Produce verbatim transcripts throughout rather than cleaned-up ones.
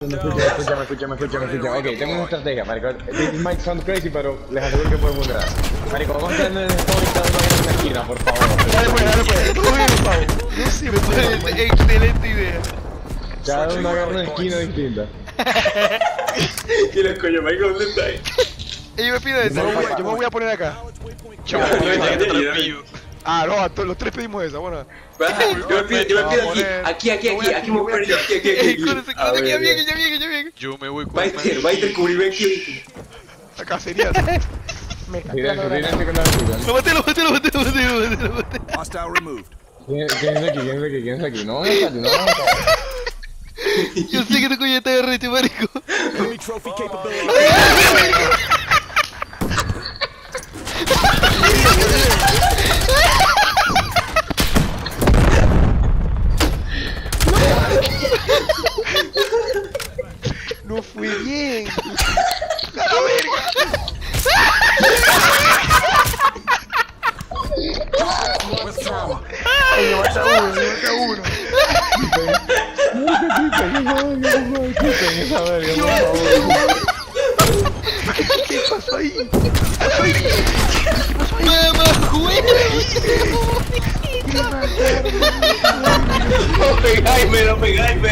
Escúchame, escúchame, escúchame, escúchame, escúchame. Ok, tengo una estrategia, marico. This might sound crazy, pero les aseguro que puede funcionar. Marico, vamos a estar en el story cada uno en una esquina, por favor. Dale pues, dale pues. Todo bien, Pau. No sé, me parece excelente idea. Cada uno agarra una esquina distinta. ¿Qué los coño, marico? ¿Dónde está ahí? Y yo me pido eso. Yo me voy a poner acá. Yo me pido. Ah, no, a todos los tres pedimos esa, bueno. Yo me pido, yo me pido aquí, aquí, aquí, aquí, aquí me voy a poner yo, aquí, aquí, aquí. Córrese, córrese, que ya viene, ya viene, ya viene. Yo me voy con Baiter, Baiter, cubrirme aquí. Acá sería. Me Silencio, silencio con la escucha. Lo maté, lo maté, lo maté, lo maté, lo maté, lo maté. Hostile removed. ¿Quién es aquí? ¿Quién es aquí? ¿Quién es aquí? No, no está aquí, no, no está aquí. Yo sé que tu coño está de recho, marico. Enemy trophy capability. No fue bien. ¡A la verga! Ay, me mata uno, me mata uno. ¿Qué pasó ahí? ¡Mamá, huevo! No pegáisme, no pegáisme.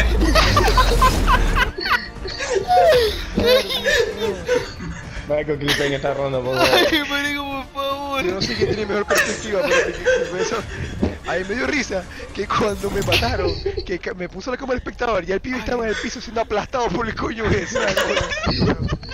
Marico, Clipen está ronda, por favor. Ay, marico, por favor. Yo no sé quién tiene mejor perspectiva, pero que, que eso, a mí me dio risa que cuando me mataron, que me puso la cámara de espectador y el pibe estaba en el piso siendo aplastado por el coño ese.